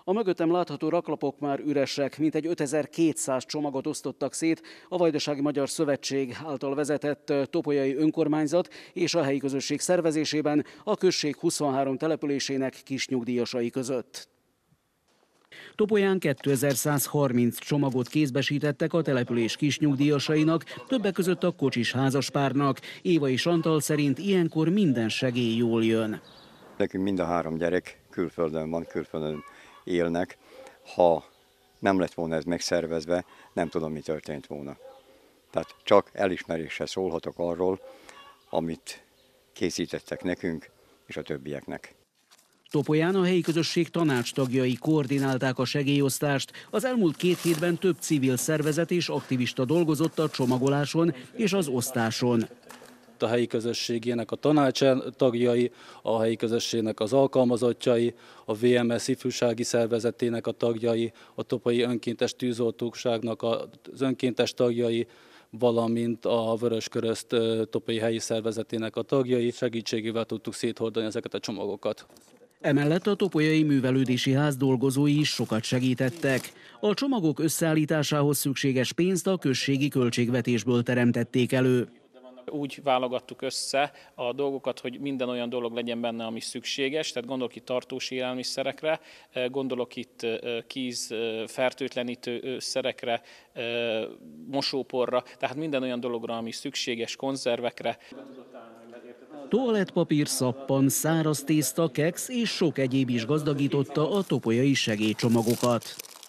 A mögöttem látható raklapok már üresek, mintegy 5200 csomagot osztottak szét a Vajdasági Magyar Szövetség által vezetett Topolyai önkormányzat és a helyi közösség szervezésében a község 23 településének kisnyugdíjasai között. Topolyán 2130 csomagot kézbesítettek a település kisnyugdíjasainak, többek között a kocsis házaspárnak. Éva és Antal szerint ilyenkor minden segély jól jön. Nekünk mind a 3 gyerek külföldön van, külföldön élnek. Ha nem lett volna ez megszervezve, nem tudom, mi történt volna. Tehát csak elismeréssel szólhatok arról, amit készítettek nekünk és a többieknek. Topolyán a helyi közösség tanácstagjai koordinálták a segélyosztást. Az elmúlt 2 hétben több civil szervezet és aktivista dolgozott a csomagoláson és az osztáson. A helyi közösségének a tanácstagjai, a helyi közösségnek az alkalmazottjai, a VMS ifjúsági szervezetének a tagjai, a Topolyai Önkéntes Tűzoltóságnak az önkéntes tagjai, valamint a Vöröskereszt Topolyai helyi szervezetének a tagjai segítségével tudtuk széthordani ezeket a csomagokat. Emellett a Topolyai Művelődési Ház dolgozói is sokat segítettek. A csomagok összeállításához szükséges pénzt a községi költségvetésből teremtették elő. Úgy válogattuk össze a dolgokat, hogy minden olyan dolog legyen benne, ami szükséges, tehát gondolok itt tartós élelmiszerekre, gondolok itt fertőtlenítő szerekre, mosóporra, tehát minden olyan dologra, ami szükséges, konzervekre. Toalettpapír, szappan, száraz tészta, keksz és sok egyéb is gazdagította a topolyai segélycsomagokat.